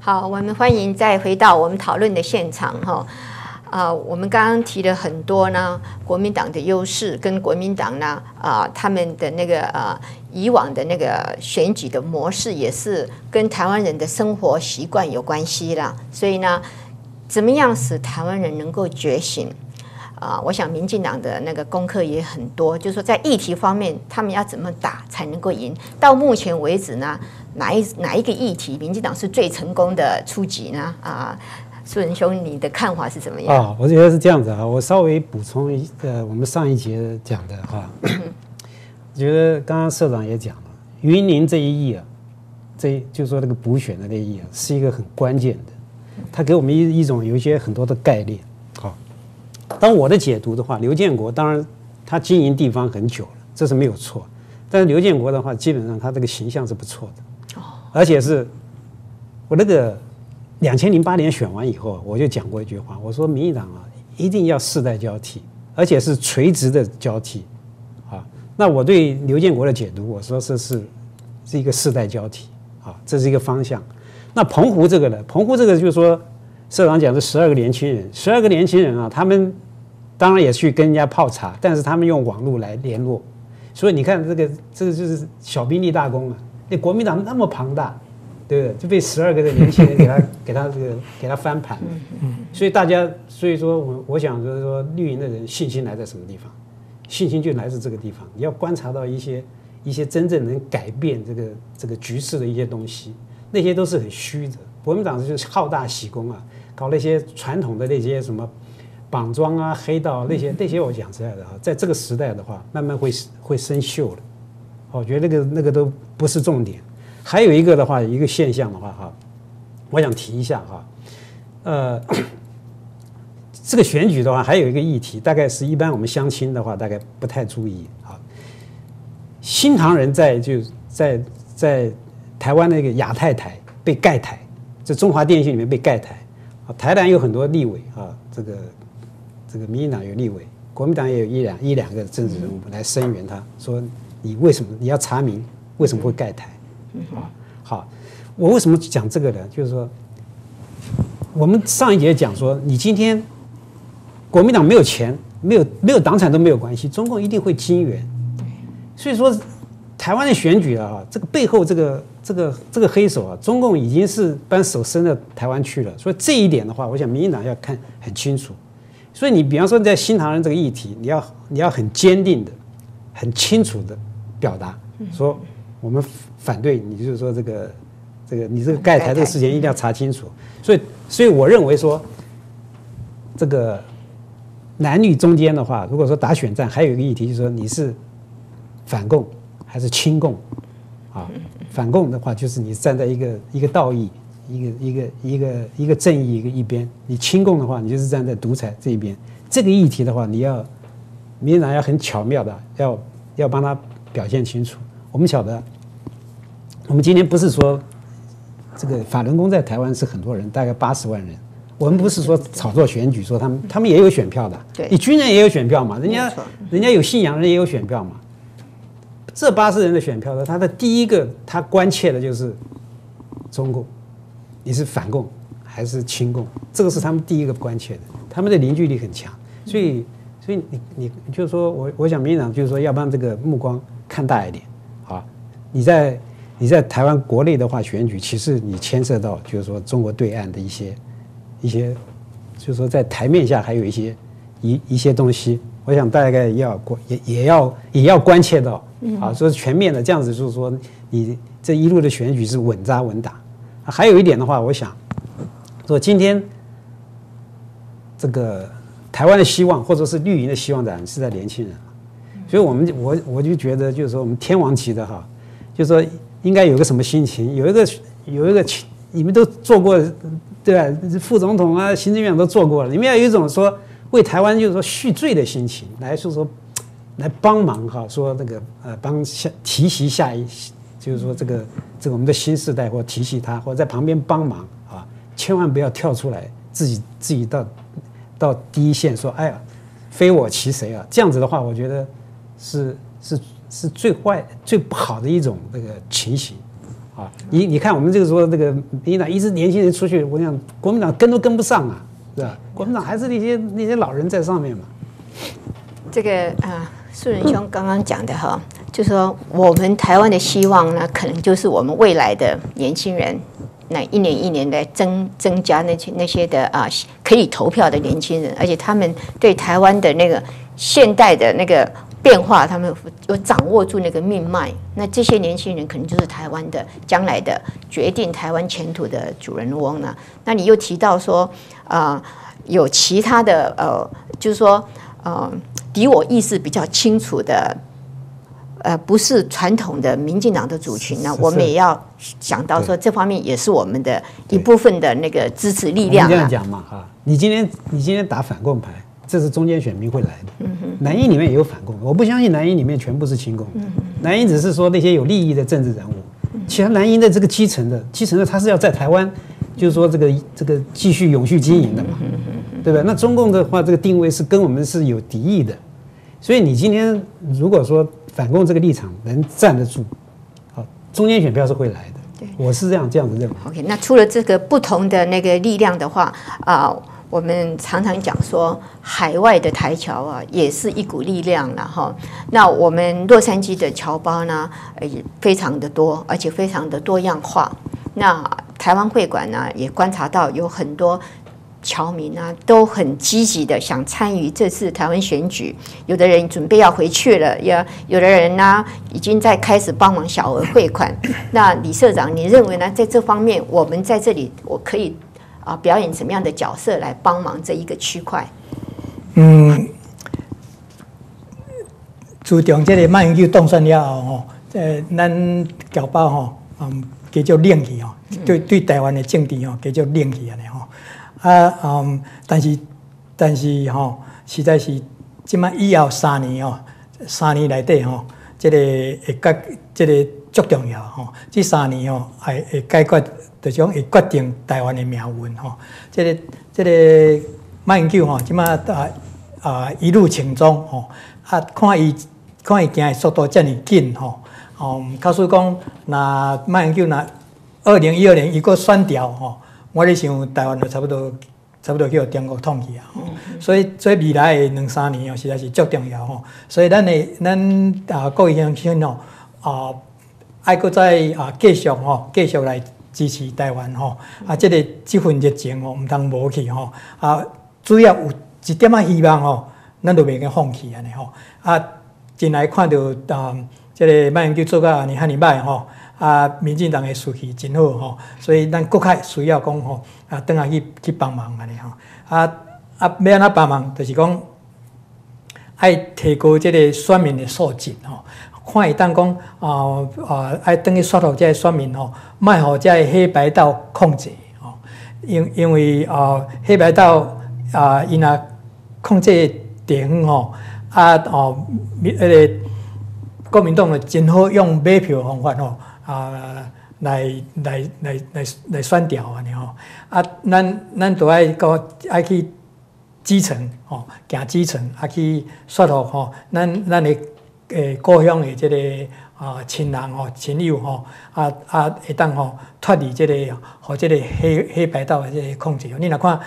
好，我们欢迎再回到我们讨论的现场哈。我们刚刚提了很多呢，国民党的优势跟国民党呢，他们的那个以往的那个选举的模式也是跟台湾人的生活习惯有关系啦。所以呢，怎么样使台湾人能够觉醒？我想民进党的那个功课也很多，就是说在议题方面，他们要怎么打才能够赢？到目前为止呢，哪一个议题民进党是最成功的出击呢？素人兄，你的看法是怎么样？ 我觉得是这样子啊，我稍微补充我们上一节讲的哈，我觉得刚刚社长也讲了，云林这一役啊，就是说那个补选的那一役啊，是一个很关键的，它给我们一种有一些很多的概念。好，当我的解读的话，刘建国当然他经营地方很久了，这是没有错，但是刘建国的话，基本上他这个形象是不错的，而且是我那个。2008年选完以后，我就讲过一句话，我说民进党啊，一定要世代交替，而且是垂直的交替，那我对刘建国的解读，我说是一个世代交替，这是一个方向。那澎湖这个呢？澎湖这个就是说，社长讲的12个年轻人，12个年轻人啊，他们当然也去跟人家泡茶，但是他们用网络来联络，所以你看这个就是小兵立大功啊，那国民党那么庞大。对不对？就被12个的年轻人给他翻盘，所以说我想就是说绿营的人信心来在什么地方？信心就来自这个地方。你要观察到一些真正能改变这个局势的一些东西，那些都是很虚的。国民党就是好大喜功啊，搞那些传统的那些什么绑桩啊、黑道那些，我讲实在的啊，在这个时代的话，慢慢会生锈的。我觉得那个都不是重点。还有一个的话，一个现象的话哈，我想提一下哈，这个选举的话，还有一个议题，大概是一般我们乡亲的话，大概不太注意啊。新唐人在台湾那个亚太台被盖台，在中华电信里面被盖台啊。台南有很多立委啊，这个民进党有立委，国民党也有一两个政治人物来声援他，说你为什么你要查明为什么会盖台？好，我为什么讲这个呢？就是说，我们上一节讲说，你今天国民党没有钱，没有党产都没有关系，中共一定会金援。所以说，台湾的选举啊，这个背后这个黑手啊，中共已经是把手伸到台湾去了。所以这一点的话，我想民进党要看很清楚。所以你比方说在新唐人这个议题，你要很坚定的、很清楚的表达说。我们反对你，就是说这个你这个盖台这个事情一定要查清楚。所以我认为说，这个男女中间的话，如果说打选战，还有一个议题就是说你是反共还是亲共啊？反共的话就是你站在一个道义、一个正义一边；你亲共的话，你就是站在独裁这一边。这个议题的话，民进党要很巧妙的要帮他表现清楚。我们晓得，我们今天不是说这个法轮功在台湾是很多人，大概80万人。我们不是说炒作选举，说他们也有选票的，你军人也有选票嘛，人家有信仰人也有选票嘛。这80人的选票呢，他的第一个他关切的就是中共，你是反共还是亲共，这个是他们第一个关切的，他们的凝聚力很强，所以你就是说我想民进党就是说要帮这个目光看大一点。你在台湾国内的话选举，其实你牵涉到就是说中国对岸的一些，就是说在台面下还有一些东西，我想大概也要关切到说全面的这样子，就是说你这一路的选举是稳扎稳打。还有一点的话，我想说今天这个台湾的希望或者是绿营的希望展是在年轻人，所以我就觉得就是说我们天王级的哈。就是说，应该有个什么心情？有一个，你们都做过，对吧？副总统啊，行政院长都做过了。你们要有一种说为台湾就是说续罪的心情，说来帮忙哈，说那个帮提携就是说这个我们的新世代或提携他，或者在旁边帮忙啊，千万不要跳出来自己到第一线说，哎呀，非我其谁啊？这样子的话，我觉得是最坏、最不好的一种那个情形， 啊。你看我们这个时候这个民进党一直年轻人出去，我想国民党跟都跟不上啊，是吧？国民党还是那些老人在上面嘛。这个树人兄刚刚讲的哈，就说我们台湾的希望呢，可能就是我们未来的年轻人，那一年一年的增加那些的可以投票的年轻人，而且他们对台湾的那个现代的那个变化，他们有掌握住那个命脉。那这些年轻人可能就是台湾的将来的决定台湾前途的主人翁呢。那你又提到说有其他的就是说敌我意识比较清楚的，不是传统的民进党的族群呢，我们也要想到说，这方面也是我们的一部分的那个支持力量。 这样讲嘛，你今天打反共牌，这是中间选民会来的。南英里面也有反共，我不相信南英里面全部是亲共。南英只是说那些有利益的政治人物，其实南英的这个基层的，他是要在台湾，就是说这个继续永续经营的嘛，对吧？那中共的话，这个定位是跟我们是有敌意的。所以你今天如果说反共这个立场能站得住，中间选票是会来的。对，我是这样子认为。 OK， 那除了这个不同的那个力量的话，我们常常讲说，海外的台侨也是一股力量了哈。那我们洛杉矶的侨胞呢，也非常的多，而且非常的多样化。那台湾会馆呢，也观察到有很多侨民都很积极的想参与这次台湾选举，有的人准备要回去了，有的人呢已经在开始帮忙小额汇款。那李社长，你认为呢？在这方面，我们在这里我可以表演什么样的角色来帮忙这一个区块？ 自从这个马英九当选了后咱侨胞加足冷去对台湾的政治加足冷去安尼但是实在是即摆以后3年内底这个足重要这3年会解决，就是讲会决定台湾的命运这个马英九即摆一路轻装看伊行的速度这么紧假使讲那马英九那2012年伊个选调我咧想台湾就差不多去中国统去所以未来的2-3年实在是足重要所以咱各位乡亲爱搁再继续来支持台湾这份热情唔通无去只要有一点希望咱就袂个放弃安尼真来看到这个马英九做到安尼遐尼歹民进党的士气真好所以咱国开需要讲转来去帮忙安尼要安怎帮忙，就是讲爱提高这个选民的素质看会当讲爱转去说服这些选民莫互这黑白道控制因为黑白道因若控制地方国民党真好用买票方法来选调安尼咱就爱去基层行基层去说服咱的故乡的这个亲人亲友会当脱离这个这个黑白道的这个控制你若看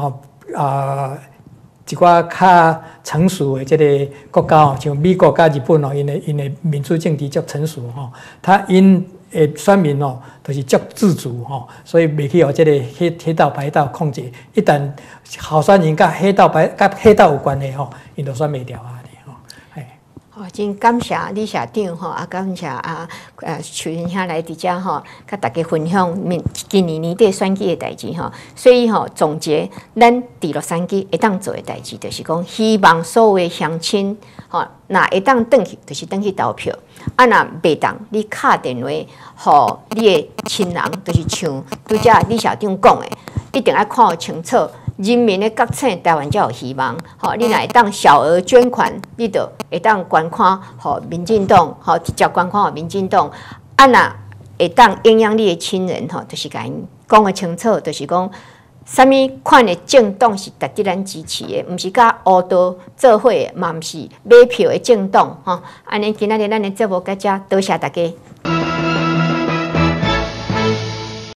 一寡较成熟的这个国家像美国甲日本因的民主政治足成熟因的选民就是足自主所以袂去互这个黑道白道控制。一旦候选人甲黑道有关系因就选袂掉真感谢李社长感谢邱云兄来伫遮甲大家分享今年年底选举的代志所以总结咱伫洛杉矶会当做的代志，就是讲希望所有的乡亲若会当转去，就是转去投票若袂当，你敲电话互你的亲人，就是像拄则李社长讲的，一定要看清楚。人民的觉醒，台湾才有希望。你若会当小额捐款，你就会当捐款给民进党，直接捐款给民进党。若会当影响你的亲人，就是甲因讲个清楚，就是讲啥物款的政党是值得咱支持的，毋是甲乌道做伙的，嘛毋是买票的政党。安尼今仔日咱的节目到这，多谢大家。